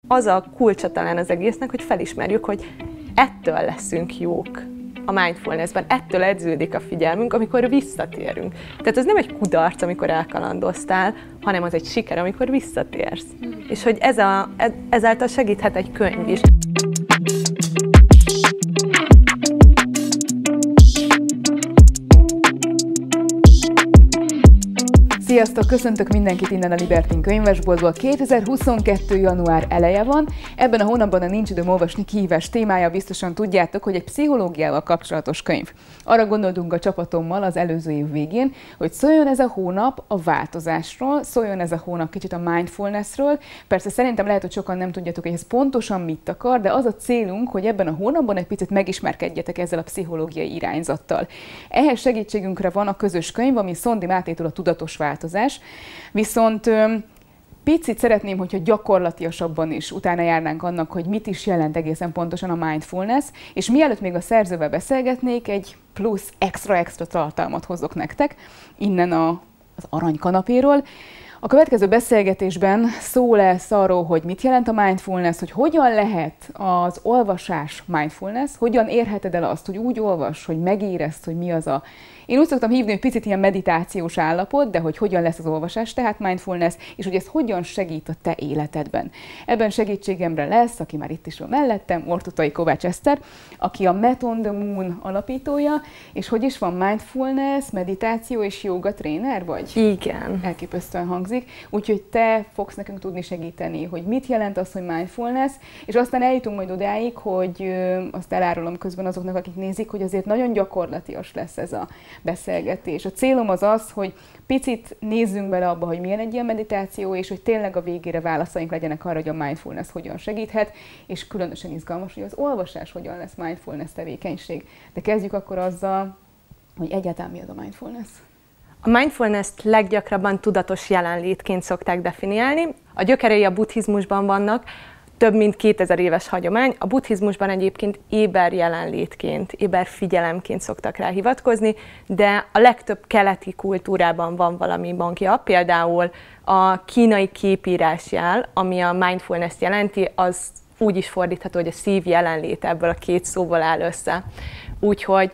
az a kulcsa talán az egésznek, hogy felismerjük, hogy ettől leszünk jók a mindfulnessben, ettől edződik a figyelmünk, amikor visszatérünk. Tehát ez nem egy kudarc, amikor elkalandoztál, hanem az egy siker, amikor visszatérsz. És hogy ezáltal segíthet egy könyv is. Sziasztok! Köszöntök mindenkit innen a Libertin könyvesboltból. 2022. január eleje van. Ebben a hónapban a Nincs időm olvasni kihívás témája, biztosan tudjátok, hogy egy pszichológiával kapcsolatos könyv. Arra gondoltunk a csapatommal az előző év végén, hogy szóljon ez a hónap a változásról, szóljon ez a hónap kicsit a mindfulnessről. Persze szerintem lehet, hogy sokan nem tudjátok, hogy ez pontosan mit akar, de az a célunk, hogy ebben a hónapban egy picit megismerkedjetek ezzel a pszichológiai irányzattal. Ehhez segítségünkre van a közös könyv, ami Szondi Mátétól a Tudatos változás. Viszont picit szeretném, hogyha gyakorlatiasabban is utána járnánk annak, hogy mit is jelent egészen pontosan a mindfulness, és mielőtt még a szerzővel beszélgetnék, egy plusz extra tartalmat hozok nektek, innen az aranykanapéról. A következő beszélgetésben szó lesz arról, hogy mit jelent a mindfulness, hogy hogyan lehet az olvasás mindfulness, hogyan érheted el azt, hogy úgy olvas, hogy megérezd, hogy mi az a... Én úgy szoktam hívni, hogy picit ilyen meditációs állapot, de hogy hogyan lesz az olvasás, tehát mindfulness, és hogy ez hogyan segít a te életedben. Ebben segítségemre lesz, aki már itt is van mellettem, Ortutai Kovács Eszter, aki a Met on the Moon alapítója, és hogy is van mindfulness, meditáció és jóga tréner vagy? Igen. Elképesztően hangzik, úgyhogy te fogsz nekünk tudni segíteni, hogy mit jelent az, hogy mindfulness, és aztán eljutunk majd odáig, hogy azt elárulom közben azoknak, akik nézik, hogy azért nagyon gyakorlatias lesz ez a beszélgetés. A célom az az, hogy picit nézzünk bele abba, hogy milyen egy ilyen meditáció, és hogy tényleg a végére válaszaink legyenek arra, hogy a mindfulness hogyan segíthet, és különösen izgalmas, hogy az olvasás hogyan lesz mindfulness tevékenység. De kezdjük akkor azzal, hogy egyáltalán mi az a mindfulness. A mindfulness-t leggyakrabban tudatos jelenlétként szokták definiálni. A gyökerei a buddhizmusban vannak, több mint 2000 éves hagyomány. A buddhizmusban egyébként éber jelenlétként, éber figyelemként szoktak rá hivatkozni, de a legtöbb keleti kultúrában van valami magja. Például a kínai képírásjel, ami a mindfulness jelenti, az úgy is fordítható, hogy a szív jelenlét, ebből a két szóból áll össze. Úgyhogy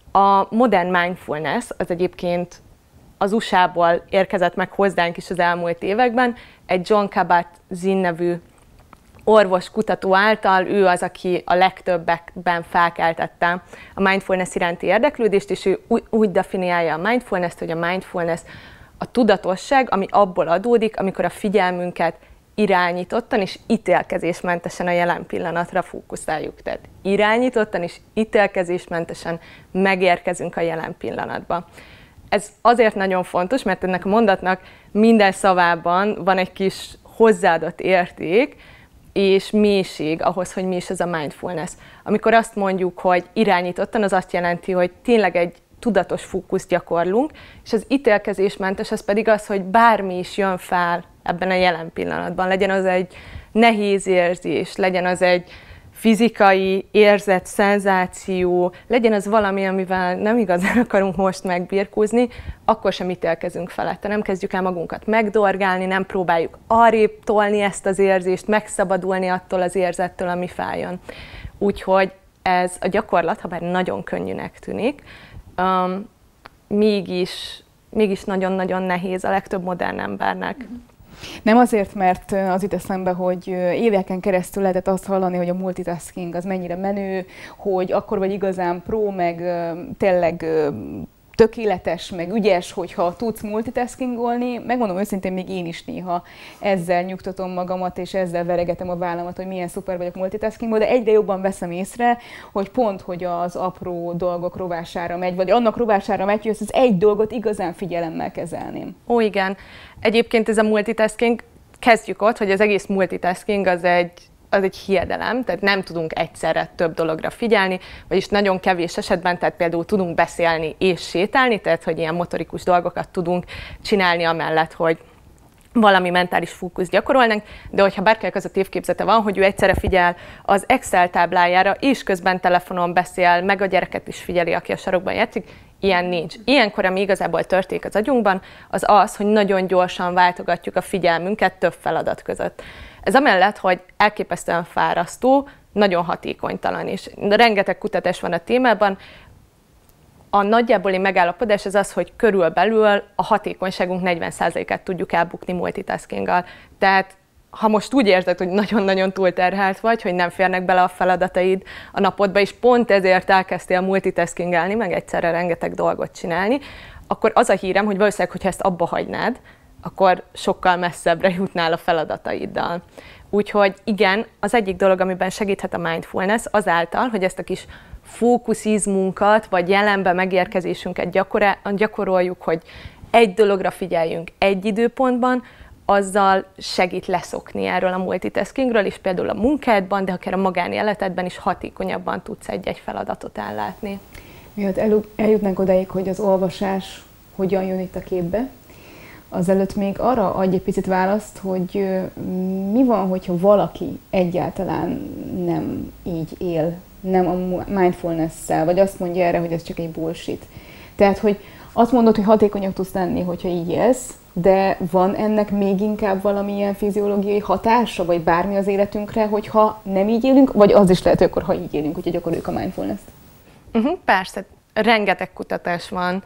a modern mindfulness az egyébként az USA-ból érkezett meg hozzánk is az elmúlt években, egy Jon Kabat-Zinn nevű orvos kutató által, ő az, aki a legtöbbekben felkeltette a mindfulness iránti érdeklődést, és ő úgy definiálja a mindfulness-t, hogy a mindfulness a tudatosság, ami abból adódik, amikor a figyelmünket irányítottan és ítélkezésmentesen a jelen pillanatra fókuszáljuk. Tehát irányítottan és ítélkezésmentesen megérkezünk a jelen pillanatba. Ez azért nagyon fontos, mert ennek a mondatnak minden szavában van egy kis hozzáadott érték, és mélység ahhoz, hogy mi is ez a mindfulness. Amikor azt mondjuk, hogy irányítottan, az azt jelenti, hogy tényleg egy tudatos fókuszt gyakorlunk, és az ítélkezésmentes az pedig az, hogy bármi is jön fel ebben a jelen pillanatban. Legyen az egy nehéz érzés, legyen az egy fizikai érzet, szenzáció, legyen az valami, amivel nem igazán akarunk most megbirkózni, akkor sem ítélkezünk felette. Nem kezdjük el magunkat megdorgálni, nem próbáljuk arrébb tolni ezt az érzést, megszabadulni attól az érzettől, ami feljön. Úgyhogy ez a gyakorlat, ha bár nagyon könnyűnek tűnik, mégis nagyon-nagyon nehéz a legtöbb modern embernek. Nem azért, mert az jut eszembe, hogy éveken keresztül lehetett azt hallani, hogy a multitasking az mennyire menő, hogy akkor vagy igazán pro, meg tényleg tökéletes, meg ügyes, hogyha tudsz multitaskingolni. Megmondom őszintén, még én is néha ezzel nyugtatom magamat, és ezzel veregetem a vállamat, hogy milyen szuper vagyok multitaskingból, de egyre jobban veszem észre, hogy pont, hogy az apró dolgok rovására megy, vagy annak rovására megy, hogy ezt az egy dolgot igazán figyelemmel kezelném. Ó, igen. Egyébként ez a multitasking, kezdjük ott, hogy az egész multitasking az egy hiedelem, tehát nem tudunk egyszerre több dologra figyelni, vagyis nagyon kevés esetben, tehát például tudunk beszélni és sétálni, tehát hogy ilyen motorikus dolgokat tudunk csinálni amellett, hogy valami mentális fókusz gyakorolnánk, de hogyha bárkinek az a tévképzete van, hogy ő egyszerre figyel az Excel táblájára, és közben telefonon beszél, meg a gyereket is figyeli, aki a sarokban játszik, ilyen nincs. Ilyenkor, ami igazából történik az agyunkban, az az, hogy nagyon gyorsan váltogatjuk a figyelmünket több feladat között. Ez amellett, hogy elképesztően fárasztó, nagyon hatékonytalan is. Rengeteg kutatás van a témában. A nagyjáboli megállapodás az, hogy körülbelül a hatékonyságunk 40%-át tudjuk elbukni multitaskinggal. Tehát ha most úgy érzed, hogy nagyon-nagyon túlterhelt vagy, hogy nem férnek bele a feladataid a napodba, és pont ezért elkezdtél multitaskingelni, meg egyszerre rengeteg dolgot csinálni, akkor az a hírem, hogy valószínűleg, hogyha ezt abba hagynád, akkor sokkal messzebbre jutnál a feladataiddal. Úgyhogy igen, az egyik dolog, amiben segíthet a mindfulness, azáltal, hogy ezt a kis fókuszizmunkat, vagy jelenbe megérkezésünket gyakoroljuk, hogy egy dologra figyeljünk egy időpontban, azzal segít leszokni erről a multitaskingről, és például a munkádban, de akár a magánéletedben is hatékonyabban tudsz egy-egy feladatot ellátni. Miatt eljutnánk odáig, hogy az olvasás hogyan jön itt a képbe, azelőtt még arra adj egy picit választ, hogy mi van, hogyha valaki egyáltalán nem így él, nem a mindfulness-szel, vagy azt mondja erre, hogy ez csak egy bullshit. Tehát, hogy azt mondod, hogy hatékonyak tudsz lenni, hogyha így élsz, de van ennek még inkább valamilyen fiziológiai hatása, vagy bármi az életünkre, hogyha nem így élünk, vagy az is lehet, hogy akkor, ha így élünk, hogyha gyakoroljuk a mindfulness-t? Persze, rengeteg kutatás van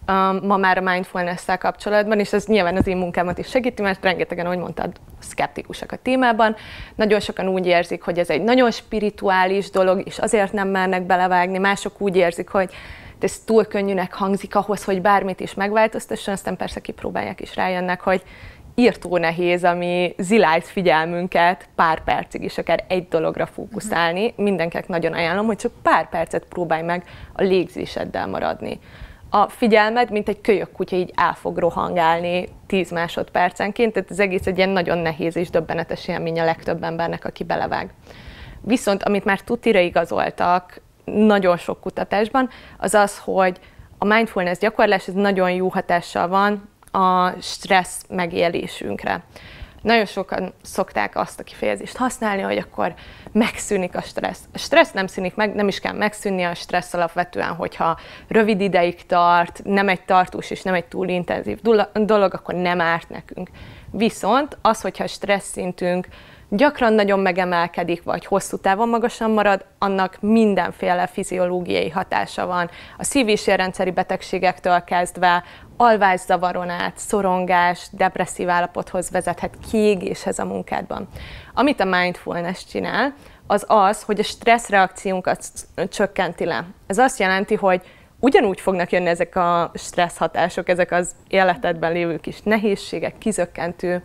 ma már a mindfulness-szel kapcsolatban, és ez nyilván az én munkámat is segíti, mert rengetegen, ahogy mondtad, szkeptikusak a témában. Nagyon sokan úgy érzik, hogy ez egy nagyon spirituális dolog, és azért nem mernek belevágni. Mások úgy érzik, hogy ez túl könnyűnek hangzik ahhoz, hogy bármit is megváltoztasson, aztán persze kipróbálják és rájönnek, hogy írtó nehéz, ami zilált figyelmünket pár percig is, akár egy dologra fókuszálni. Mindenkinek nagyon ajánlom, hogy csak pár percet próbálj meg a légzéseddel maradni. A figyelmed, mint egy kölyök kutya, így el fog rohangálni 10 másodpercenként, tehát az egész egy ilyen nagyon nehéz és döbbenetes élmény a legtöbb embernek, aki belevág. Viszont amit már tutira igazoltak nagyon sok kutatásban, az az, hogy a mindfulness gyakorlás ez nagyon jó hatással van a stressz megélésünkre. Nagyon sokan szokták azt a kifejezést használni, hogy akkor megszűnik a stressz. A stressz nem szűnik meg, nem is kell megszűnni, a stressz alapvetően, hogyha rövid ideig tart, nem egy tartós és nem egy túl intenzív dolog, akkor nem árt nekünk. Viszont az, hogyha a stressz szintünk gyakran nagyon megemelkedik, vagy hosszú távon magasan marad, annak mindenféle fiziológiai hatása van. A szív- és érrendszeri betegségektől kezdve alvászavaron át, szorongás, depresszív állapothoz vezethet, kiégéshez a munkádban. Amit a mindfulness csinál, az az, hogy a stressz reakciónkat csökkenti le. Ez azt jelenti, hogy ugyanúgy fognak jönni ezek a stressz hatások, ezek az életedben lévő kis nehézségek, kizökkentő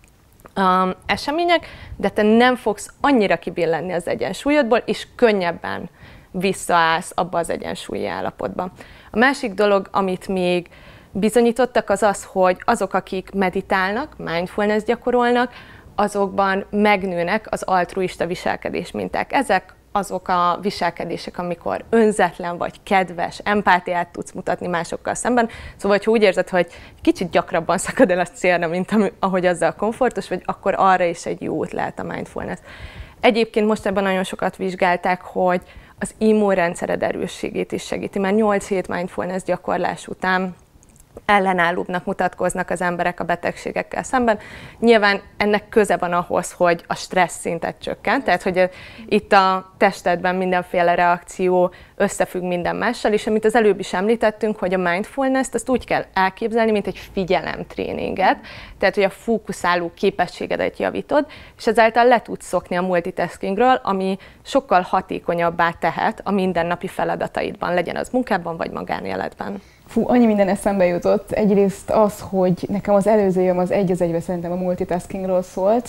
események, de te nem fogsz annyira kibillenni az egyensúlyodból, és könnyebben visszaállsz abba az egyensúlyi állapotba. A másik dolog, amit még bizonyítottak, az az, hogy azok, akik meditálnak, mindfulness gyakorolnak, azokban megnőnek az altruista viselkedés minták. Ezek azok a viselkedések, amikor önzetlen vagy kedves, empátiát tudsz mutatni másokkal szemben. Szóval, ha úgy érzed, hogy kicsit gyakrabban szakad el a célra, mint ahogy azzal komfortos vagy, akkor arra is egy jó út lehet a mindfulness. Egyébként most ebben nagyon sokat vizsgálták, hogy az immunrendszered erősségét is segíti, mert 8 hét mindfulness gyakorlás után ellenállóbbnak mutatkoznak az emberek a betegségekkel szemben. Nyilván ennek köze van ahhoz, hogy a stressz szintet csökkent, tehát hogy itt a testedben mindenféle reakció összefügg minden mással, és amit az előbb is említettünk, hogy a mindfulness-t azt úgy kell elképzelni, mint egy figyelemtréninget, tehát hogy a fókuszáló képességedet javítod, és ezáltal le tudsz szokni a multitaskingről, ami sokkal hatékonyabbá tehet a mindennapi feladataidban, legyen az munkában vagy magánéletben. Fú, annyi minden eszembe jutott. Egyrészt az, hogy nekem az előző évam az egy az egybe szerintem a multitaskingról szólt,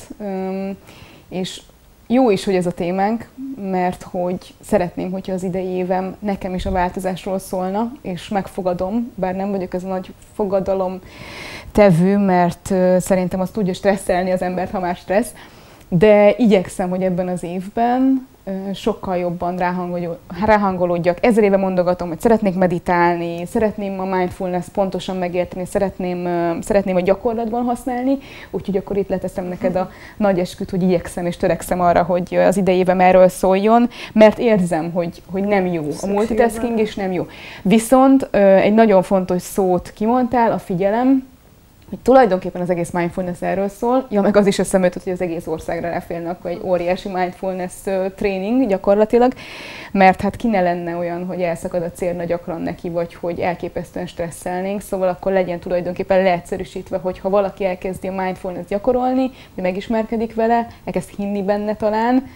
és jó is, hogy ez a témánk, mert hogy szeretném, hogyha az idei évem nekem is a változásról szólna, és megfogadom, bár nem vagyok ez a nagy fogadalom tevő, mert szerintem az tudja stresszelni az embert, ha már stressz, de igyekszem, hogy ebben az évben sokkal jobban ráhangolódjak. 1000 éve mondogatom, hogy szeretnék meditálni, szeretném a mindfulness pontosan megérteni, szeretném a gyakorlatban használni, úgyhogy akkor itt leteszem neked a nagy esküt, hogy igyekszem és törekszem arra, hogy az idei évem erről szóljon, mert érzem, hogy nem jó. A multitasking is nem jó. Viszont egy nagyon fontos szót kimondtál, a figyelem, hogy tulajdonképpen az egész mindfulness erről szól, ja, meg az is eszembe jutott, hogy az egész országra lefélnek egy óriási mindfulness tréning gyakorlatilag, mert hát ki ne lenne olyan, hogy elszakad a célna gyakran neki, vagy hogy elképesztően stresszelnénk, szóval akkor legyen tulajdonképpen leegyszerűsítve, hogy ha valaki elkezdi a mindfulness gyakorolni, vagy megismerkedik vele, elkezd hinni benne talán,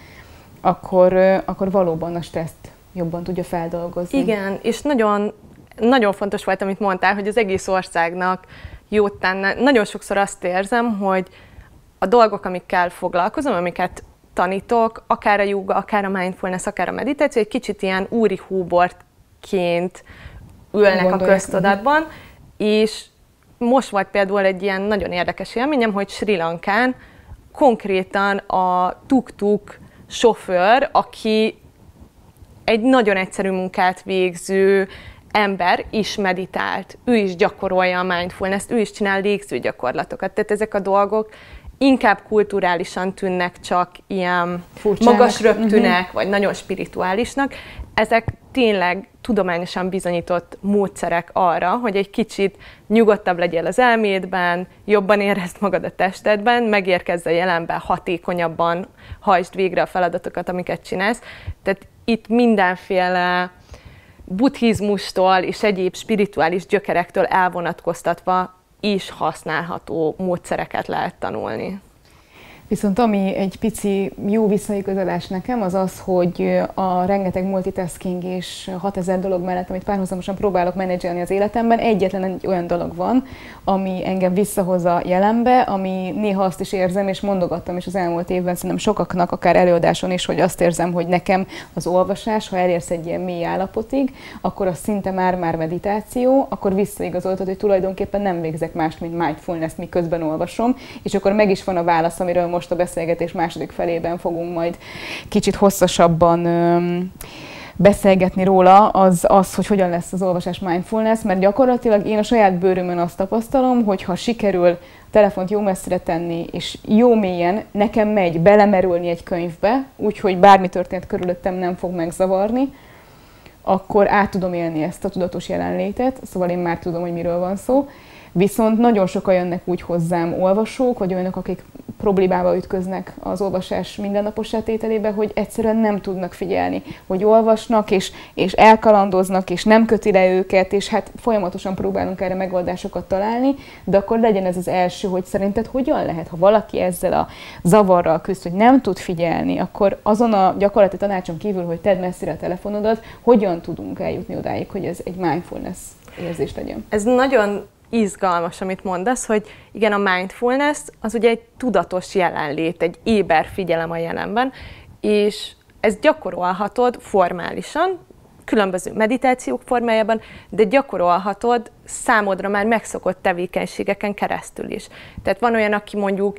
akkor valóban a stresszt jobban tudja feldolgozni. Igen, és nagyon, nagyon fontos volt, amit mondtál, hogy az egész országnak jót tenne. Nagyon sokszor azt érzem, hogy a dolgok, amikkel foglalkozom, amiket tanítok, akár a jóga, akár a mindfulness, akár a meditáció, egy kicsit ilyen úri húbortként ülnek a köztudatban, és most volt például egy ilyen nagyon érdekes élményem, hogy Sri Lankán konkrétan a tuk-tuk sofőr, aki egy nagyon egyszerű munkát végző ember is meditált, ő is gyakorolja a mindfulness-t, ő is csinál légzőgyakorlatokat. Tehát ezek a dolgok inkább kulturálisan tűnnek csak ilyen furcsának, magas röptűnek, vagy nagyon spirituálisnak. Ezek tényleg tudományosan bizonyított módszerek arra, hogy egy kicsit nyugodtabb legyél az elmédben, jobban érezd magad a testedben, megérkezz a jelenben, hatékonyabban hajtsd végre a feladatokat, amiket csinálsz. Tehát itt mindenféle buddhizmustól és egyéb spirituális gyökerektől elvonatkoztatva is használható módszereket lehet tanulni. Viszont ami egy pici jó visszaigazolás nekem, az az, hogy a rengeteg multitasking és 6000 dolog mellett, amit párhuzamosan próbálok menedzselni az életemben, egyetlen egy olyan dolog van, ami engem visszahoz a jelenbe, ami néha azt is érzem, és mondogattam is az elmúlt évben, szerintem sokaknak, akár előadáson is, hogy azt érzem, hogy nekem az olvasás, ha elérsz egy ilyen mély állapotig, akkor az szinte már meditáció, akkor visszaigazoltad, hogy tulajdonképpen nem végzek mást, mint mindfulness, miközben olvasom, és akkor meg is van a válasz, amiről most a beszélgetés második felében fogunk majd kicsit hosszasabban beszélgetni róla, az, hogy hogyan lesz az olvasás mindfulness, mert gyakorlatilag én a saját bőrömön azt tapasztalom, hogy ha sikerül a telefont jó messzire tenni, és jó mélyen nekem megy belemerülni egy könyvbe, úgyhogy bármi történt körülöttem nem fog megzavarni, akkor át tudom élni ezt a tudatos jelenlétet, szóval én már tudom, hogy miről van szó. Viszont nagyon sokan jönnek úgy hozzám olvasók, vagy olyanok, akik problémába ütköznek az olvasás mindennapos tételébe, hogy egyszerűen nem tudnak figyelni, hogy olvasnak, és elkalandoznak, és nem köti le őket, és hát folyamatosan próbálunk erre megoldásokat találni, de akkor legyen ez az első, hogy szerinted hogyan lehet, ha valaki ezzel a zavarral küzd, hogy nem tud figyelni, akkor azon a gyakorlati tanácson kívül, hogy tedd messzire a telefonodat, hogyan tudunk eljutni odáig, hogy ez egy mindfulness érzés legyen? Ez nagyon izgalmas, amit mondasz, hogy igen, a mindfulness az ugye egy tudatos jelenlét, egy éber figyelem a jelenben, és ezt gyakorolhatod formálisan, különböző meditációk formájában, de gyakorolhatod számodra már megszokott tevékenységeken keresztül is. Tehát van olyan, aki mondjuk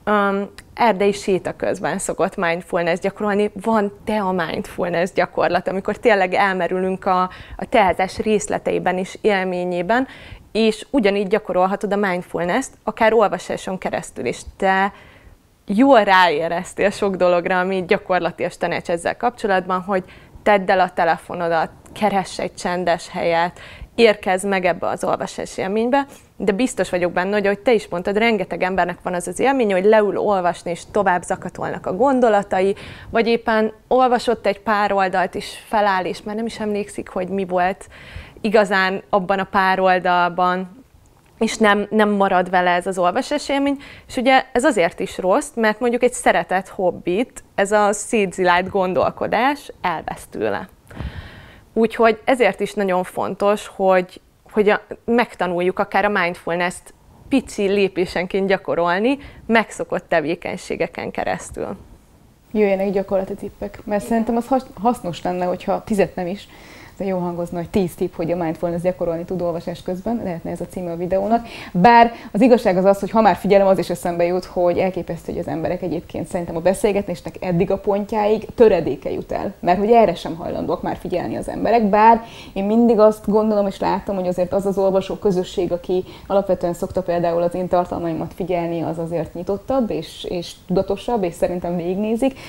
erdei séta közben szokott mindfulness gyakorolni, van a mindfulness gyakorlat, amikor tényleg elmerülünk a tehezés részleteiben és élményében, és ugyanígy gyakorolhatod a mindfulness-t, akár olvasáson keresztül is. Te jól ráéreztél sok dologra, ami gyakorlatias tanács ezzel kapcsolatban, hogy tedd el a telefonodat, keress egy csendes helyet, érkezz meg ebbe az olvasás élménybe, de biztos vagyok benne, hogy ahogy te is mondtad, rengeteg embernek van az élmény, hogy leül olvasni, és tovább zakatolnak a gondolatai, vagy éppen olvasott egy pár oldalt, és feláll, és már nem is emlékszik, hogy mi volt igazán abban a pár oldalban, és nem marad vele ez az olvasás élmény. És ugye ez azért is rossz, mert mondjuk egy szeretett hobbit, ez a szétzilált gondolkodás elvesz tőle. Úgyhogy ezért is nagyon fontos, hogy megtanuljuk akár a mindfulness-t pici lépésenként gyakorolni, megszokott tevékenységeken keresztül. Jöjjenek gyakorlati tippek, mert szerintem az hasznos lenne, hogyha 10 nem is, de jó hangozna, hogy 10 tipp, hogy a mindfulness gyakorolni tud olvasás közben, lehetne ez a címe a videónak. Bár az igazság az az, hogy ha már figyelem, az is eszembe jut, hogy elképesztő, hogy az emberek egyébként szerintem a beszélgetésnek eddig a pontjáig töredéke jut el. Mert hogy erre sem hajlandóak már figyelni az emberek, bár én mindig azt gondolom és látom, hogy azért az olvasó közösség, aki alapvetően szokta például az én tartalmaimat figyelni, az azért nyitottabb és tudatosabb, és szerintem végignézik.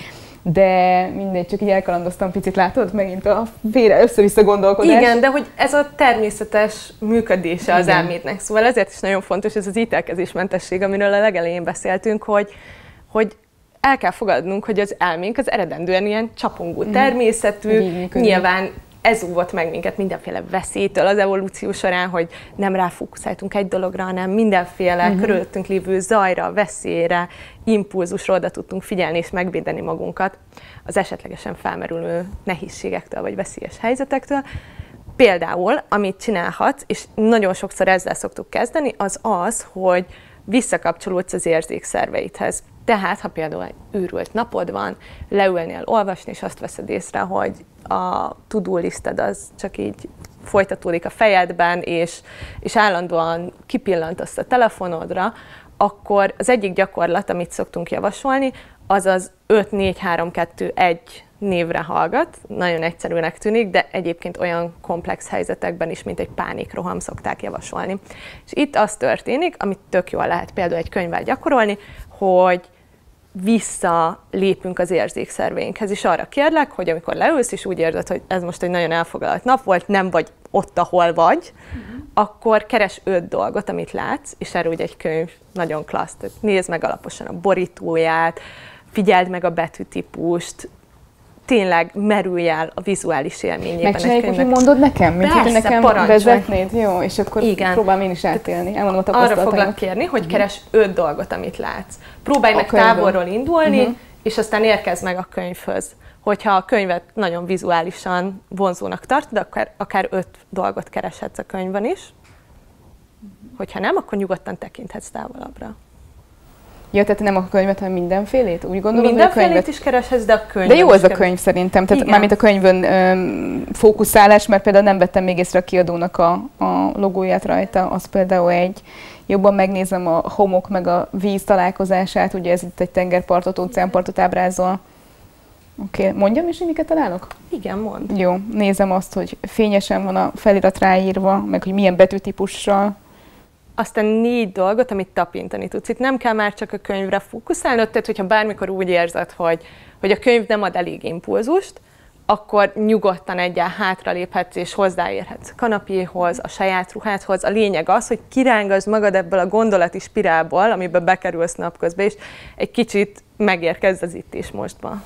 de mindegy, csak így elkalandoztam picit, látod? Megint a félre össze-vissza gondolkodás. Igen, de hogy ez a természetes működése az elmédnek. Szóval ezért is nagyon fontos ez az ítélkezésmentesség, amiről a legelején beszéltünk, hogy el kell fogadnunk, hogy az elménk az eredendően ilyen csapongó természetű, nyilván ez óvott meg minket mindenféle veszélytől az evolúció során, hogy nem ráfókuszáltunk egy dologra, hanem mindenféle körülöttünk lévő zajra, veszélyre, impulzusra oda tudtunk figyelni és megvédeni magunkat az esetlegesen felmerülő nehézségektől vagy veszélyes helyzetektől. Például, amit csinálhatsz, és nagyon sokszor ezzel szoktuk kezdeni, az az, hogy visszakapcsolódsz az érzékszerveidhez. Tehát, ha például egy őrült napod van, leülnél olvasni, és azt veszed észre, hogy a to-do listed az csak így folytatódik a fejedben, és állandóan kipillantasz a telefonodra, akkor az egyik gyakorlat, amit szoktunk javasolni, az az 5-4-3-2-1 névre hallgat. Nagyon egyszerűnek tűnik, de egyébként olyan komplex helyzetekben is, mint egy pánikroham szokták javasolni. És itt az történik, amit tök jól lehet például egy könyvvel gyakorolni, hogy visszalépünk az érzékszerveinkhez, és arra kérlek, hogy amikor leülsz, és úgy érzed, hogy ez most egy nagyon elfoglalt nap volt, nem vagy ott, ahol vagy, akkor keres 5 dolgot, amit látsz, és erről ugye egy könyv nagyon klassz. Tehát nézd meg alaposan a borítóját, figyeld meg a betűtípust, tényleg merülj el a vizuális élményében. Megcsináljuk, hogy mondod nekem? Mint persze, hogy nekem vezetnéd? Jó, és akkor próbálom én is átélni. Elmondom a tapasztalataimat. Arra foglak kérni, hogy keres 5 dolgot, amit látsz. Próbálj meg távolról indulni, és aztán érkezz meg a könyvhöz. Hogyha a könyvet nagyon vizuálisan vonzónak tartod, akkor akár 5 dolgot kereshetsz a könyvben is. Hogyha nem, akkor nyugodtan tekinthetsz távolabbra. Ja, tehát nem a könyvet, hanem mindenfélét? Úgy gondolom, mindenfélét hogy a is kereshetsz, de a könyv. De jó az a könyv szerintem, tehát mármint a könyvön fókuszálás, mert például nem vettem még észre a kiadónak a logóját rajta, az például jobban megnézem a homok meg a víz találkozását, ugye ez itt egy tengerpartot, óceánpartot ábrázol. Oké, mondjam is, hogy miket találok? Igen, mondd. Jó, nézem azt, hogy fényesen van a felirat ráírva, meg hogy milyen betűtípussal. Aztán 4 dolgot, amit tapintani tudsz. Itt nem kell már csak a könyvre fókuszálnod, tehát hogyha bármikor úgy érzed, hogy a könyv nem ad elég impulzust, akkor nyugodtan egyel hátraléphetsz és hozzáérhetsz a kanapéhoz, a saját ruhádhoz. A lényeg az, hogy kirángazd magad ebből a gondolati spirálból, amiben bekerülsz napközben, és egy kicsit megérkezz az itt és mostba.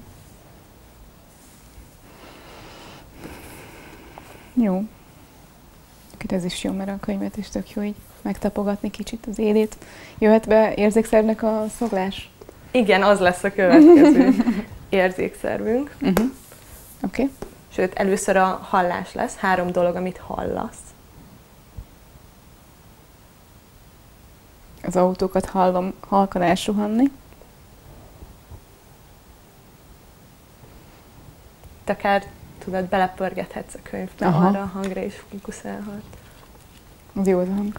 Jó. Ez is jó, mert a könyvet is tök jó így megtapogatni kicsit az élét. Jöhet be érzékszervnek a szoglás? Igen, az lesz a következő érzékszervünk. Oké. Sőt, először a hallás lesz, 3 dolog, amit hallasz. Az autókat hallom halkan elsuhanni. Te akár tudod, belepörgethetsz a könyvbe, arra a hangra is fókuszálhat. Az jó hang.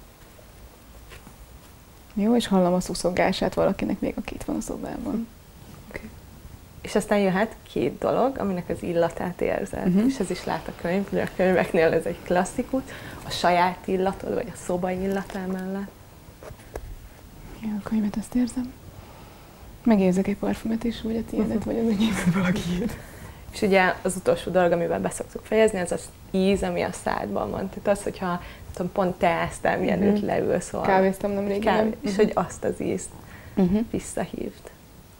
Jó, és hallom a szuszogását valakinek még, aki itt van a szobában. Okay. És aztán jöhet 2 dolog, aminek az illatát érzed. És ez is lát a könyv, ugye a könyveknél ez egy klasszikus. A saját illatod, vagy a szoba illata mellett. Ja, a könyvet azt érzem. Megérzek egy parfümöt is, vagy a tiédet, vagy az enyémet valakiét. És ugye az utolsó dolog, amivel beszoktuk fejezni, az az íz, ami a szádban van. Tehát az, hogyha pont teáztál, mielőtt leülsz. Kávéztam nem régen. És hogy azt az ízt visszahívd.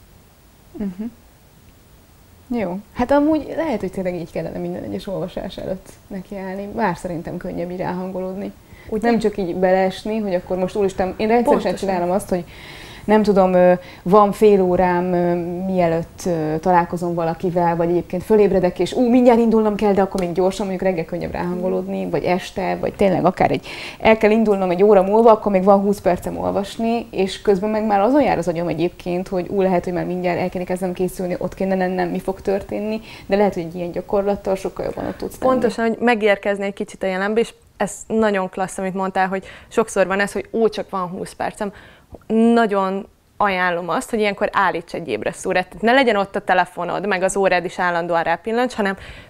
Jó. Hát amúgy lehet, hogy tényleg így kellene minden egyes olvasás előtt nekiállni. Bár szerintem könnyebb így ráhangolódni. Nem csak így beleesni, hogy akkor most úristen, én rendszeresen csinálom azt, hogy nem tudom, van fél órám, mielőtt találkozom valakivel, vagy egyébként fölébredek, és mindjárt indulnom kell, de akkor még gyorsan, mondjuk reggel könnyebb ráhangolódni, vagy este, vagy tényleg akár el kell indulnom egy óra múlva, akkor még van 20 percem olvasni, és közben meg már azon jár az agyam egyébként, hogy lehet, hogy már mindjárt el kéne kezdem készülni, ott kéne lennem, mi fog történni, de lehet, hogy egy ilyen gyakorlattal sokkal jobban ott tudsz tenni. Pontosan, hogy megérkezni egy kicsit a jelenbe, és ez nagyon klassz, amit mondtál, hogy sokszor van ez, hogy csak van 20 percem. Nagyon ajánlom azt, hogy ilyenkor állíts egy ébresztórát. Ne legyen ott a telefonod, meg az órád is állandóan rápillancs, hanem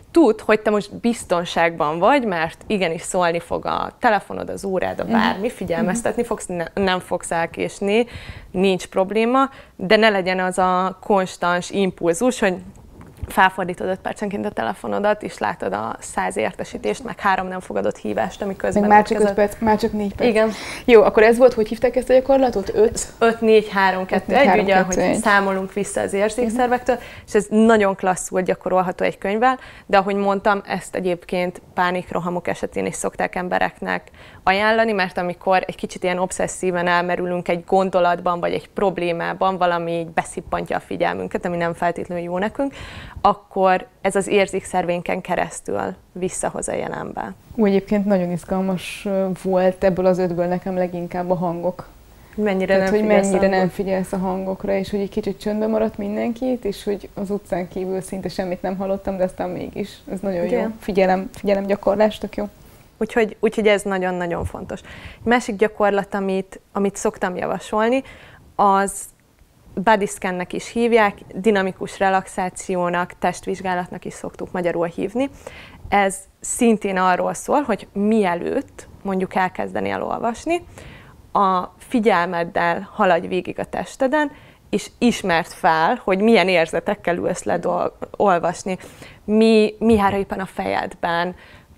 Tudd, hogy te most biztonságban vagy, mert igenis szólni fog a telefonod, az órád, a bármi, figyelmeztetni fogsz, nem fogsz elkésni, nincs probléma, de ne legyen az a konstans impulzus, hogy felfordítod 5 percenként a telefonodat, és látod a 100 értesítést, meg 3 nem fogadott hívást, ami közben már csak 5 perc, már csak 4 perc. Igen. Jó, akkor ez volt, hogy hívták ezt a gyakorlatot? 5, 4, 3, 2, 1, ugye, hogy számolunk vissza az érzékszervektől, és ez nagyon klasszul gyakorolható egy könyvvel, de ahogy mondtam, ezt egyébként pánikrohamok esetén is szokták embereknek ajánlani, mert amikor egy kicsit ilyen obszesszíven elmerülünk egy gondolatban, vagy egy problémában, valami így beszippantja a figyelmünket, ami nem feltétlenül jó nekünk, akkor ez az érzékszervénken keresztül visszahoz a jelenbe. Egyébként nagyon izgalmas volt ebből az 5-ből nekem leginkább a hangok. Mennyire nem figyelsz a hangokra, és hogy egy kicsit csöndben maradt mindenkit, és hogy az utcán kívül szinte semmit nem hallottam, de aztán mégis. Ez nagyon jó. Figyelem gyakorlás, tök jó. Úgyhogy ez nagyon-nagyon fontos. Egy másik gyakorlat, amit szoktam javasolni, az body scannek is hívják, dinamikus relaxációnak, testvizsgálatnak is szoktuk magyarul hívni. Ez szintén arról szól, hogy mielőtt mondjuk elkezdeni elolvasni, a figyelmeddel haladj végig a testeden, és ismerd fel, hogy milyen érzetekkel ülsz le olvasni, mi jár éppen a fejedben,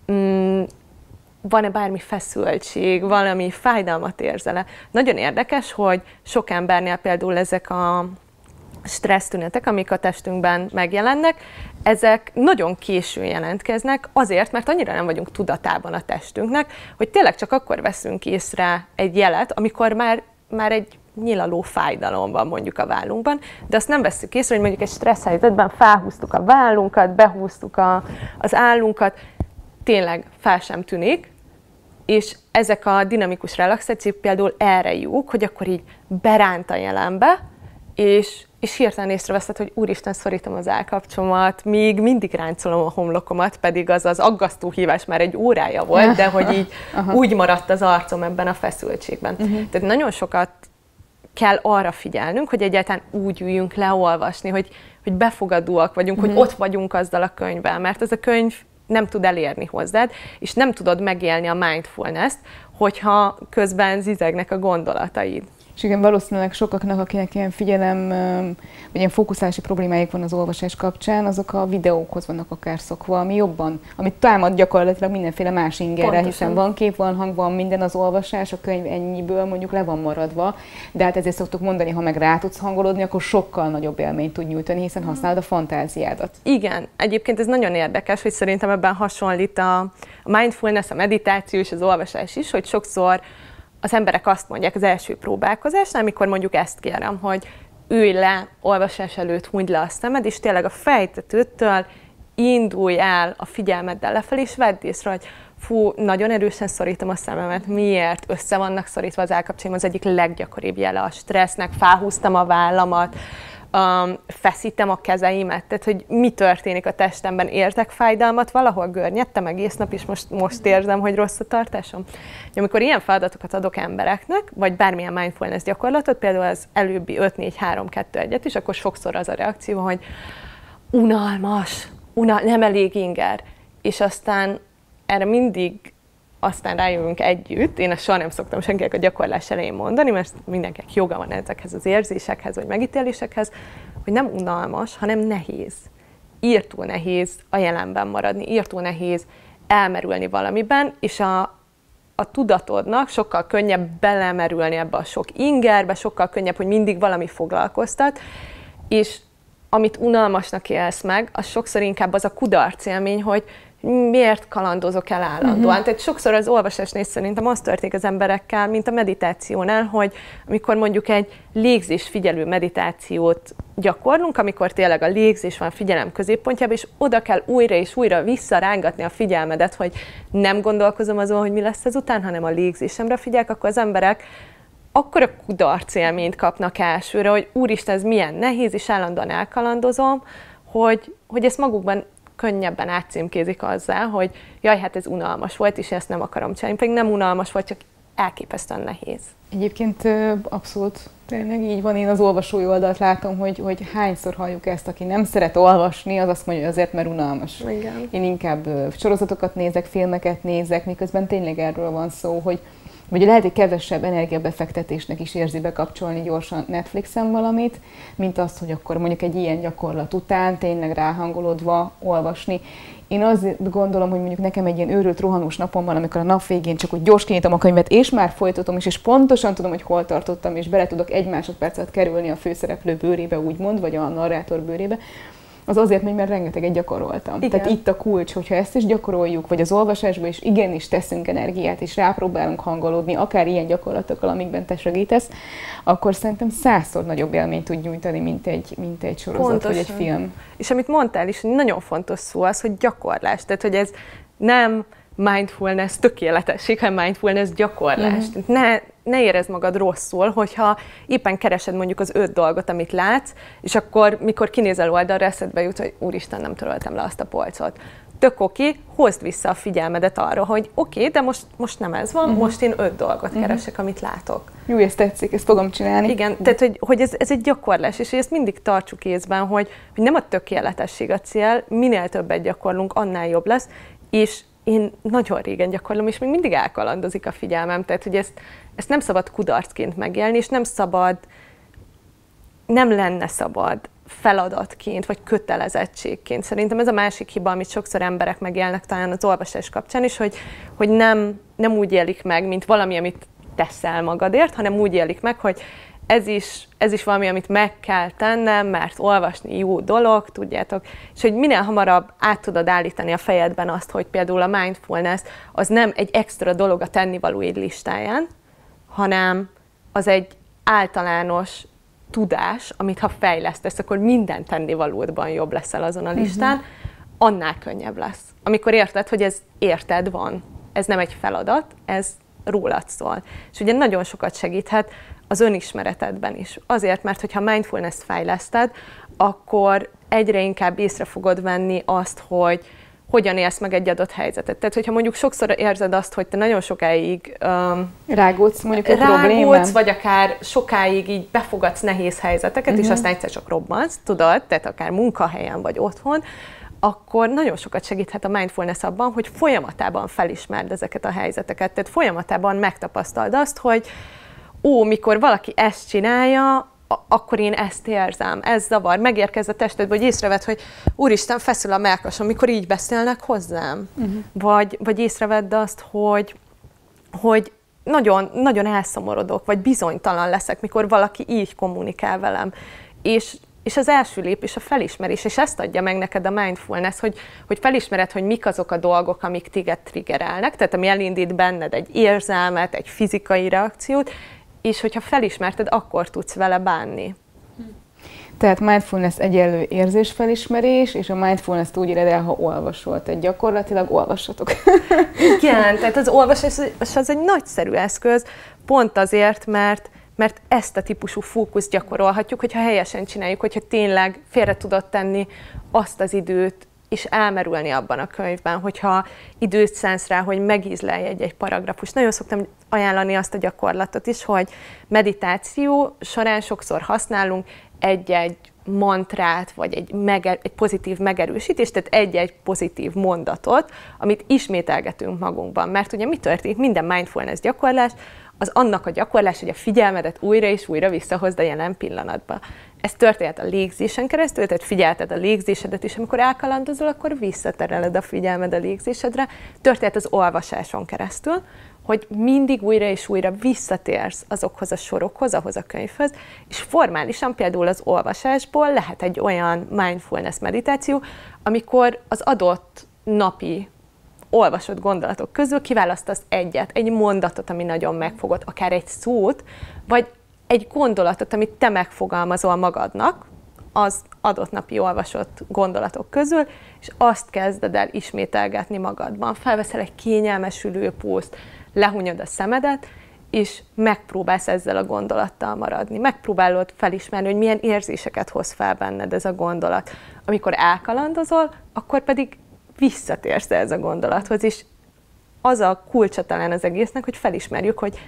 van-e bármi feszültség, valami fájdalmat érzel-e. Nagyon érdekes, hogy sok embernél például ezek a stressztünetek, amik a testünkben megjelennek, ezek nagyon későn jelentkeznek, azért, mert annyira nem vagyunk tudatában a testünknek, hogy tényleg csak akkor veszünk észre egy jelet, amikor már egy nyilaló fájdalom van mondjuk a vállunkban, de azt nem vesszük észre, hogy mondjuk egy stressz helyzetben felhúztuk a vállunkat, behúztuk az állunkat, tényleg fel sem tűnik, és ezek a dinamikus relaxációk például erre jók, hogy akkor így beránt a jelenbe, és hirtelen észreveszed, hogy úristen, szorítom az állkapcsomat, még mindig ráncolom a homlokomat, pedig az aggasztó hívás már egy órája volt, de hogy így úgy maradt az arcom ebben a feszültségben. Tehát nagyon sokat kell arra figyelnünk, hogy egyáltalán úgy üljünk le olvasni, hogy befogadóak vagyunk, hogy ott vagyunk azzal a könyvvel, mert ez a könyv nem tud elérni hozzád, és nem tudod megélni a mindfulness-t, hogyha közben zizegnek a gondolataid. És igen, valószínűleg sokaknak, akinek ilyen figyelem, vagy ilyen fókuszási problémáik van az olvasás kapcsán, azok a videókhoz vannak akár szokva, amit támad gyakorlatilag mindenféle más ingerrel, hiszen van kép, van hang, van minden, az olvasás, a könyv ennyiből mondjuk le van maradva, de hát ezért szoktuk mondani, ha meg rá tudsz hangolódni, akkor sokkal nagyobb élményt tud nyújtani, hiszen használod a fantáziádat. Igen, egyébként ez nagyon érdekes, hogy szerintem ebben hasonlít a mindfulness, a meditáció és az olvasás is, hogy sokszor az emberek azt mondják az első próbálkozásnál, amikor mondjuk ezt kérem, hogy ülj le, olvasás előtt hunyd le a szemed, és tényleg a fejtetőtől indulj el a figyelmeddel lefelé, és vedd észre, hogy fú, nagyon erősen szorítom a szememet. Miért? Össze vannak szorítva az állkapcsaim, az egyik leggyakoribb jele a stressznek, felhúztam a vállamat, feszítem a kezeimet, tehát hogy mi történik a testemben, érzek fájdalmat, valahol görnyedtem egész nap, és most érzem, hogy rossz a tartásom. Amikor ilyen feladatokat adok embereknek, vagy bármilyen mindfulness gyakorlatot, például az előbbi 5-4-3-2-1-et is, akkor sokszor az a reakció, hogy unalmas, nem elég inger, és aztán erre mindig rájövünk együtt, én ezt soha nem szoktam senkinek a gyakorlás elején mondani, mert mindenkinek joga van ezekhez az érzésekhez, vagy megítélésekhez, hogy nem unalmas, hanem nehéz. Írtó nehéz a jelenben maradni, írtó nehéz elmerülni valamiben, és a tudatodnak sokkal könnyebb belemerülni ebbe a sok ingerbe, sokkal könnyebb, hogy mindig valami foglalkoztat, és amit unalmasnak élsz meg, az sokszor inkább az a kudarc élmény, hogy miért kalandozok el állandóan. Tehát sokszor az olvasásnál szerintem az történik az emberekkel, mint a meditációnál, hogy amikor mondjuk egy légzésfigyelő meditációt gyakorlunk, amikor tényleg a légzés van a figyelem középpontjában, és oda kell újra és újra visszarángatni a figyelmedet, hogy nem gondolkozom azon, hogy mi lesz ezután, hanem a légzésemre figyelek, akkor az emberek akkor a kudarc élményt kapnak elsőre, hogy úristen, ez milyen nehéz, és állandóan elkalandozom, hogy ezt magukban könnyebben átcímkézik azzal, hogy jaj, hát ez unalmas volt, és ezt nem akarom csinálni, pedig nem unalmas volt, csak elképesztően nehéz. Egyébként abszolút tényleg így van. Én az olvasói oldalt látom, hogy hányszor halljuk ezt, aki nem szeret olvasni, az azt mondja, hogy azért, mert unalmas. Igen. Én inkább sorozatokat nézek, filmeket nézek, miközben tényleg erről van szó, hogy lehet, hogy kevesebb energiabefektetésnek is érzi bekapcsolni gyorsan Netflixen valamit, mint azt, hogy akkor mondjuk egy ilyen gyakorlat után tényleg ráhangolódva olvasni. Én azt gondolom, hogy mondjuk nekem egy ilyen őrült, rohanós napom van, amikor a nap végén csak úgy gyors kinyitom a könyvet, és már folytatom is, és pontosan tudom, hogy hol tartottam, és bele tudok egy másodpercet kerülni a főszereplő bőrébe, úgymond, vagy a narrátor bőrébe. Az azért megy, mert rengeteget gyakoroltam. Igen. Tehát itt a kulcs, hogyha ezt is gyakoroljuk, vagy az olvasásban is igenis teszünk energiát, és rápróbálunk hangolódni, akár ilyen gyakorlatokkal, amikben te segítesz, akkor szerintem 100-szor nagyobb élményt tud nyújtani, mint egy sorozat, pontosan. Vagy egy film. És amit mondtál is, nagyon fontos szó az, hogy gyakorlás. Tehát, hogy ez nem mindfulness tökéletesség, hanem mindfulness gyakorlás. Ne érezd magad rosszul, hogyha éppen keresed mondjuk az 5 dolgot, amit látsz, és akkor, mikor kinézel oldalra, eszedbe jut, hogy úristen, nem töröltem le azt a polcot. Tök oké, hozd vissza a figyelmedet arra, hogy oké, de most nem ez van, most én 5 dolgot keresek, amit látok. Jó, ezt tetszik, ezt fogom csinálni. Igen, tehát hogy ez egy gyakorlás, és hogy ezt mindig tartsuk észben, hogy nem a tökéletesség a cél, minél többet gyakorlunk, annál jobb lesz, és én nagyon régen gyakorlom, és még mindig elkalandozik a figyelmem, tehát hogy ezt nem szabad kudarcként megélni, és nem lenne szabad feladatként, vagy kötelezettségként. Szerintem ez a másik hiba, amit sokszor emberek megélnek talán az olvasás kapcsán is, hogy nem úgy élik meg, mint valami, amit teszel magadért, hanem úgy élik meg, hogy ez is valami, amit meg kell tennem, mert olvasni jó dolog, tudjátok, és hogy minél hamarabb át tudod állítani a fejedben azt, hogy például a mindfulness az nem egy extra dolog a tennivalóid listáján, hanem az egy általános tudás, amit ha fejlesztesz, akkor minden tennivalódban jobb leszel azon a listán, annál könnyebb lesz. Amikor érted, hogy ez érted van, ez nem egy feladat, ez rólad szól. És ugye nagyon sokat segíthet az önismeretedben is. Azért, mert hogyha mindfulness-t fejleszted, akkor egyre inkább észre fogod venni azt, hogy hogyan élsz meg egy adott helyzetet. Tehát, hogyha mondjuk sokszor érzed azt, hogy te nagyon sokáig rágódsz mondjuk egy problémán, vagy akár sokáig így befogadsz nehéz helyzeteket, és aztán egyszer csak robbansz, tudod, tehát akár munkahelyen vagy otthon, akkor nagyon sokat segíthet a mindfulness abban, hogy folyamatában felismerd ezeket a helyzeteket. Tehát folyamatában megtapasztald azt, hogy mikor valaki ezt csinálja, akkor én ezt érzem, ez zavar, megérkez a testedbe, hogy észrevedd, hogy úristen, feszül a mellkasom, mikor így beszélnek hozzám. Vagy észrevedd azt, hogy nagyon, nagyon elszomorodok, vagy bizonytalan leszek, mikor valaki így kommunikál velem. És az első lépés a felismerés, és ezt adja meg neked a mindfulness, hogy felismered, hogy mik azok a dolgok, amik téged triggerelnek, tehát ami elindít benned egy érzelmet, egy fizikai reakciót, és hogyha felismerted, akkor tudsz vele bánni. Tehát mindfulness egyenlő érzésfelismerés, és a mindfulness-t úgy éred el, ha olvasol. Tehát gyakorlatilag olvassatok. Igen, tehát az olvasás az egy nagyszerű eszköz, pont azért, mert ezt a típusú fókuszt gyakorolhatjuk, hogyha helyesen csináljuk, hogyha tényleg félre tudod tenni azt az időt, és elmerülni abban a könyvben, hogyha időt szánsz rá, hogy megízlelj egy paragrafust. Nagyon szoktam ajánlani azt a gyakorlatot is, hogy meditáció során sokszor használunk egy-egy mantrát, vagy egy pozitív megerősítést, tehát egy-egy pozitív mondatot, amit ismételgetünk magunkban. Mert ugye mi történik? Minden mindfulness gyakorlás, az annak a gyakorlás, hogy a figyelmedet újra és újra visszahozd a jelen pillanatba. Ez történhet a légzésen keresztül, tehát figyelted a légzésedet, és amikor elkalandozol, akkor visszatereled a figyelmed a légzésedre. Történhet az olvasáson keresztül, hogy mindig újra és újra visszatérsz azokhoz a sorokhoz, ahhoz a könyvhöz, és formálisan például az olvasásból lehet egy olyan mindfulness meditáció, amikor az adott napi olvasott gondolatok közül kiválasztasz egy mondatot, ami nagyon megfogott, akár egy szót, vagy egy gondolatot, amit te megfogalmazol magadnak az adott napi olvasott gondolatok közül, és azt kezded el ismételgetni magadban. Felveszel egy kényelmes ülőpózt, lehúnyod a szemedet, és megpróbálsz ezzel a gondolattal maradni. Megpróbálod felismerni, hogy milyen érzéseket hoz fel benned ez a gondolat. Amikor elkalandozol, akkor pedig visszatérsz ez a gondolathoz, és az a kulcsa talán az egésznek, hogy felismerjük, hogy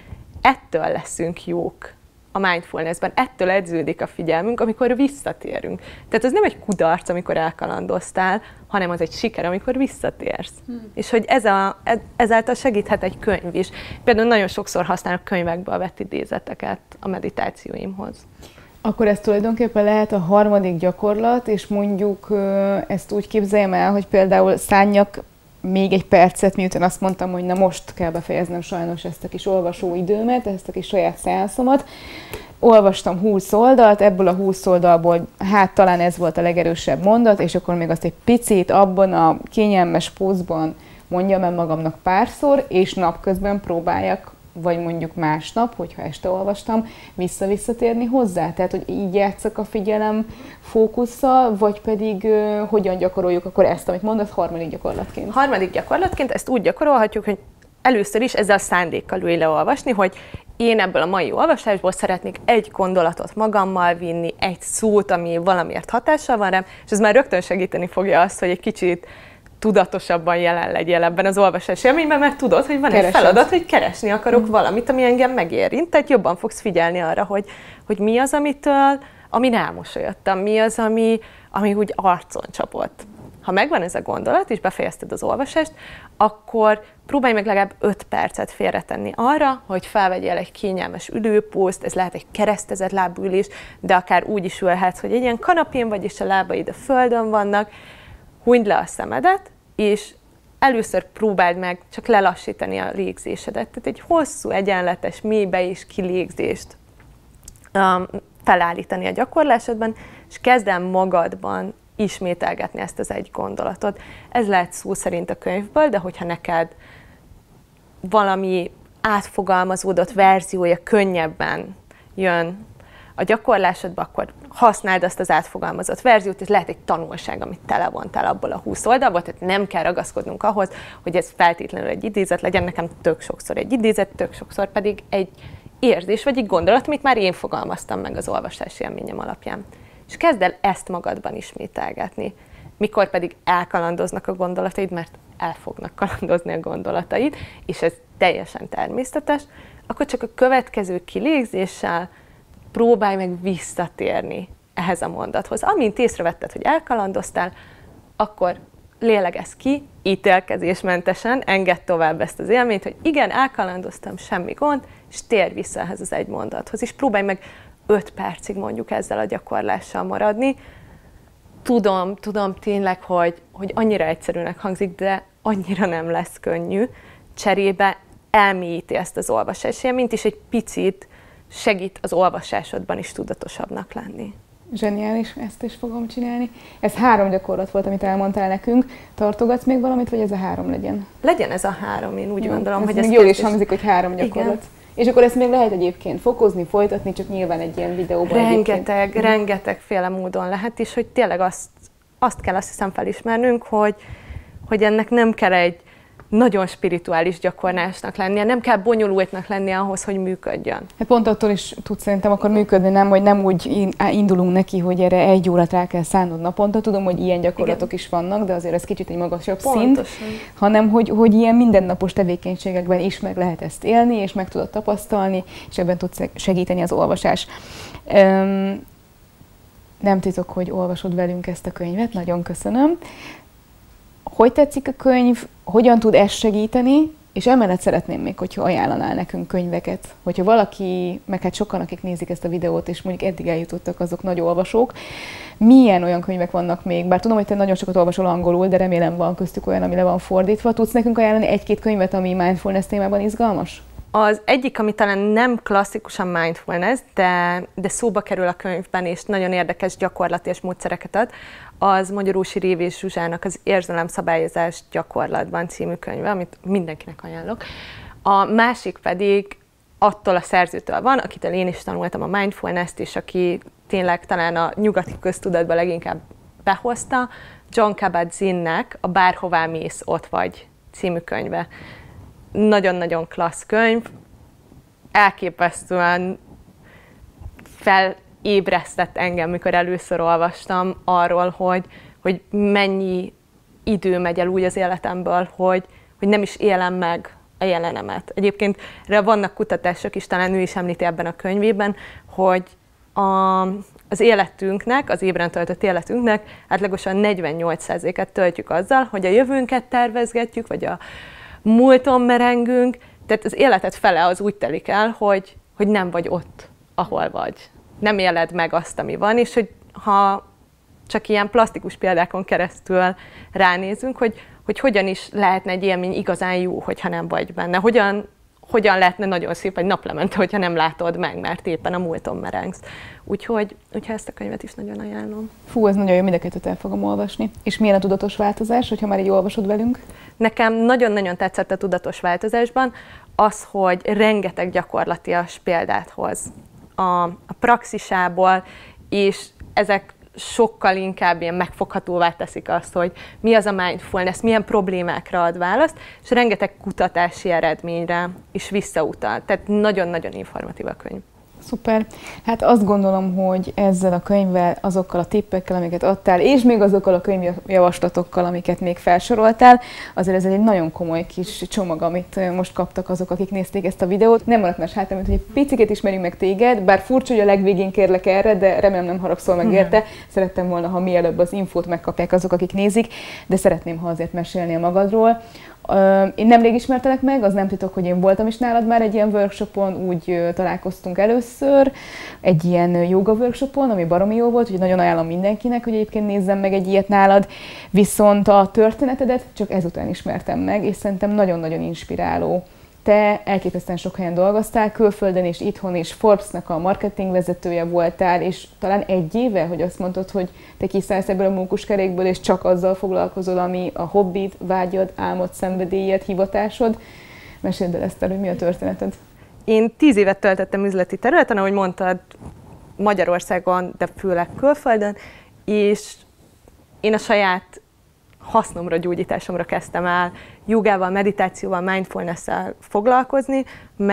ettől leszünk jók a mindfulnessben, ettől edződik a figyelmünk, amikor visszatérünk. Tehát az nem egy kudarc, amikor elkalandoztál, hanem az egy siker, amikor visszatérsz. És hogy ezáltal segíthet egy könyv is. Például nagyon sokszor használok könyvekbe a vett idézeteket a meditációimhoz. Akkor ez tulajdonképpen lehet a harmadik gyakorlat, és mondjuk ezt úgy képzeljem el, hogy például szánjak még egy percet, miután azt mondtam, hogy na most kell befejeznem sajnos ezt a kis olvasóidőmet, ezt a kis saját szeanszomat. Olvastam 20 oldalt, ebből a 20 oldalból hát talán ez volt a legerősebb mondat, és akkor még azt egy picit abban a kényelmes pózban mondjam el magamnak párszor, és napközben próbáljak, vagy mondjuk másnap, hogyha este olvastam, visszatérni hozzá. Tehát, hogy így játsszak a figyelem fókusszal, vagy pedig hogyan gyakoroljuk akkor ezt, amit mondasz, harmadik gyakorlatként? Harmadik gyakorlatként ezt úgy gyakorolhatjuk, hogy először is ezzel a szándékkal ülj le olvasni, hogy én ebből a mai olvasásból szeretnék egy gondolatot magammal vinni, egy szót, ami valamiért hatással van rám, és ez már rögtön segíteni fogja azt, hogy egy kicsit tudatosabban jelen legyél ebben az olvasási élményben, mert tudod, hogy van egy feladat, hogy keresni akarok valamit, ami engem megérint, tehát jobban fogsz figyelni arra, hogy mi az, amin elmosolyodtam, mi az, ami úgy arcon csapott. Ha megvan ez a gondolat, és befejezted az olvasást, akkor próbálj meg legalább 5 percet félretenni arra, hogy felvegyél egy kényelmes ülőpózt, ez lehet egy keresztezett lábülés, de akár úgy is ülhetsz, hogy egy ilyen kanapén vagy, és a lábaid a földön vannak, hunyd le a szemedet, és először próbáld meg csak lelassítani a légzésedet. Tehát egy hosszú, egyenletes, mély be- és kilégzést felállítani a gyakorlásodban, és kezd el magadban ismételgetni ezt az egy gondolatot. Ez lehet szó szerint a könyvből, de hogyha neked valami átfogalmazódott verziója könnyebben jön a gyakorlásodba, akkor használd azt az átfogalmazott verziót, ez lehet egy tanulság, amit tele vontál abból a 20 oldalból, tehát nem kell ragaszkodnunk ahhoz, hogy ez feltétlenül egy idézet legyen, nekem tök sokszor egy idézet, tök sokszor pedig egy érzés vagy egy gondolat, amit már én fogalmaztam meg az olvasási élményem alapján. És kezd el ezt magadban ismételgetni. Mikor pedig elkalandoznak a gondolataid, mert el fognak kalandozni a gondolataid, és ez teljesen természetes, akkor csak a következő kilégzéssel próbálj meg visszatérni ehhez a mondathoz. Amint észrevetted, hogy elkalandoztál, akkor lélegezz ki, ítélkezésmentesen, engedd tovább ezt az élményt, hogy igen, elkalandoztam, semmi gond, és térj vissza ehhez az egy mondathoz. És próbálj meg 5 percig mondjuk ezzel a gyakorlással maradni. Tudom tényleg, hogy annyira egyszerűnek hangzik, de annyira nem lesz könnyű. Cserébe elmélyíti ezt az olvasási élményt, és egy picit segít az olvasásodban is tudatosabbnak lenni. Zseniális, ezt is fogom csinálni. Ez 3 gyakorlat volt, amit elmondtál nekünk. Tartogatsz még valamit, vagy ez a 3 legyen? Legyen ez a 3, én úgy gondolom, hogy ez jól is hangzik, hogy 3 gyakorlat. Igen. És akkor ezt még lehet egyébként fokozni, folytatni, csak nyilván egy ilyen videóban. Rengetegféle módon lehet, és hogy tényleg azt kell azt hiszem felismernünk, hogy ennek nem kell egy nagyon spirituális gyakorlásnak lennie, nem kell bonyolultnak lennie ahhoz, hogy működjön. Hát pont attól is tud szerintem akkor működni, nem, hogy nem úgy indulunk neki, hogy erre 1 órát rá kell szánnod naponta. Tudom, hogy ilyen gyakorlatok is vannak, de azért ez kicsit egy magasabb szint, hanem hogy ilyen mindennapos tevékenységekben is meg lehet ezt élni, és meg tudod tapasztalni, és ebben tudsz segíteni az olvasás. Nem titok, hogy olvasod velünk ezt a könyvet, nagyon köszönöm. Hogy tetszik a könyv, hogyan tud ez segíteni, és emellett szeretném még, hogyha ajánlanál nekünk könyveket. Hogyha valaki, meg hát sokan, akik nézik ezt a videót, és mondjuk eddig eljutottak, azok nagy olvasók, milyen olyan könyvek vannak még? Bár tudom, hogy te nagyon sokat olvasol angolul, de remélem van köztük olyan, ami le van fordítva. Tudsz nekünk ajánlani 1-2 könyvet, ami mindfulness témában izgalmas? Az egyik, ami talán nem klasszikusan mindfulness, de szóba kerül a könyvben, és nagyon érdekes gyakorlati és módszereket ad, az Magyarósi Révés Zsuzsának az Érzelemszabályozás gyakorlatban című könyve, amit mindenkinek ajánlok. A másik pedig attól a szerzőtől van, akitől én is tanultam a mindfulness-t, és aki tényleg talán a nyugati köztudatba leginkább behozta, Jon Kabat-Zinnnek a Bárhová mész, ott vagy című könyve. Nagyon-nagyon klassz könyv, elképesztően felébresztett engem, mikor először olvastam arról, hogy mennyi idő megy el úgy az életemből, hogy nem is élem meg a jelenemet. Egyébként erre vannak kutatások is, talán ő is említi ebben a könyvében, hogy az életünknek, az ébren töltött életünknek átlagosan 48%-et töltjük azzal, hogy a jövőnket tervezgetjük, vagy a múlton merengünk, tehát az életed fele az úgy telik el, hogy nem vagy ott, ahol vagy. Nem éled meg azt, ami van, és hogy ha csak ilyen plastikus példákon keresztül ránézünk, hogy hogyan is lehetne egy élmény igazán jó, hogyha nem vagy benne. Hogyan lehetne nagyon szép egy naplemente, hogyha nem látod meg, mert éppen a múlton merengsz. Úgyhogy ezt a könyvet is nagyon ajánlom. Fú, ez nagyon jó, mind a kettőt el fogom olvasni. És milyen a tudatos változás, hogyha már így olvasod velünk? Nekem nagyon-nagyon tetszett a tudatos változásban az, hogy rengeteg gyakorlatias példát hoz a praxisából, és ezek sokkal inkább ilyen megfoghatóvá teszik azt, hogy mi az a mindfulness, milyen problémákra ad választ, és rengeteg kutatási eredményre is visszautal. Tehát nagyon-nagyon informatív a könyv. Szuper. Hát azt gondolom, hogy ezzel a könyvvel, azokkal a tippekkel, amiket adtál, és még azokkal a könyvjavaslatokkal, amiket még felsoroltál, azért ez egy nagyon komoly kis csomag, amit most kaptak azok, akik nézték ezt a videót. Nem maradt más hátra, mint hogy egy picit ismerjünk meg téged, bár furcsa, hogy a legvégén kérlek erre, de remélem nem haragszol meg érte. Szerettem volna, ha mielőbb az infót megkapják azok, akik nézik, de szeretném, ha azért mesélnél magadról. Én nemrég ismertelek meg, az nem titok, hogy én voltam is nálad már egy ilyen workshopon, úgy találkoztunk először, egy ilyen yoga workshopon, ami baromi jó volt, úgyhogy nagyon ajánlom mindenkinek, hogy egyébként nézzem meg egy ilyet nálad, viszont a történetedet csak ezután ismertem meg, és szerintem nagyon-nagyon inspiráló. Te elképesztően sok helyen dolgoztál, külföldön és itthon is, Forbes-nak a marketing vezetője voltál, és talán egy éve, hogy azt mondtad, hogy te kiszállsz ebből a mókuskerékből, és csak azzal foglalkozol, ami a hobbid, vágyad, álmod, szenvedélyed, hivatásod. Meséld el ezt el, hogy mi a történeted. Én 10 évet töltöttem üzleti területen, ahogy mondtad, Magyarországon, de főleg külföldön, és én a saját hasznomra, gyógyításomra kezdtem el jogával, meditációval, mindfulness-szel foglalkozni,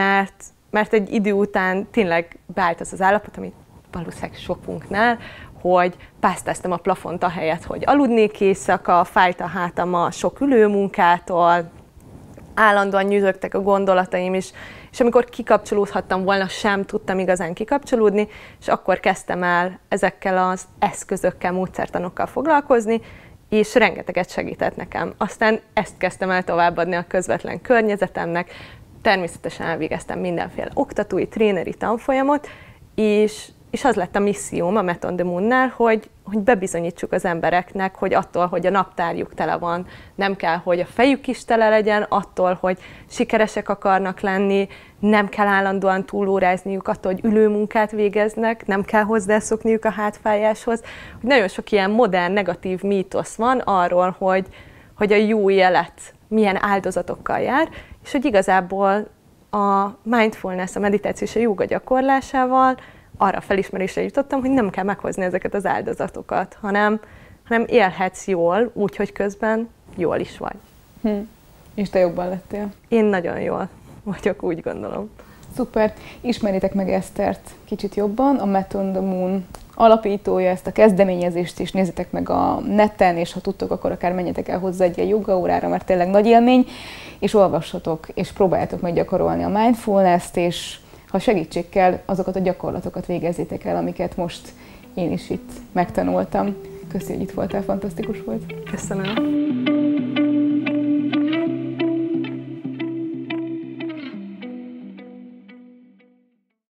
mert egy idő után tényleg beállt az állapot, amit valószínűleg sokunknál, hogy pásztáztam a plafont ahelyett, hogy aludnék éjszaka, fájt a hátam a sok ülőmunkától, állandóan nyüzögtek a gondolataim is, és amikor kikapcsolódhattam volna, sem tudtam igazán kikapcsolódni, és akkor kezdtem el ezekkel az eszközökkel, módszertanokkal foglalkozni, és rengeteget segített nekem. Aztán ezt kezdtem el továbbadni a közvetlen környezetemnek, természetesen elvégeztem mindenféle oktatói, tréneri tanfolyamot, és az lett a misszióm a Met on the Moon-nál, hogy bebizonyítsuk az embereknek, hogy attól, hogy a naptárjuk tele van, nem kell, hogy a fejük is tele legyen, attól, hogy sikeresek akarnak lenni, nem kell állandóan túlórázniuk attól, hogy ülőmunkát végeznek, nem kell hozzászokniuk a hátfájáshoz. Nagyon sok ilyen modern, negatív mítosz van arról, hogy a jó élet milyen áldozatokkal jár, és hogy igazából a mindfulness, a meditáció és a jóga gyakorlásával arra felismerésre jutottam, hogy nem kell meghozni ezeket az áldozatokat, hanem élhetsz jól, úgyhogy közben jól is vagy. És te jobban lettél? Én nagyon jól vagyok, úgy gondolom. Szuper. Ismeritek meg Esztert kicsit jobban, a Met on the Moon alapítója, ezt a kezdeményezést is nézzétek meg a neten, és ha tudtok, akkor akár menjetek el hozzá egy ilyen jogaórára, mert tényleg nagy élmény, és olvassatok, és próbáljátok meg gyakorolni a mindfulness-t, és ha segítség kell, azokat a gyakorlatokat végezzétek el, amiket most én is itt megtanultam. Köszi, hogy itt voltál, fantasztikus volt. Köszönöm.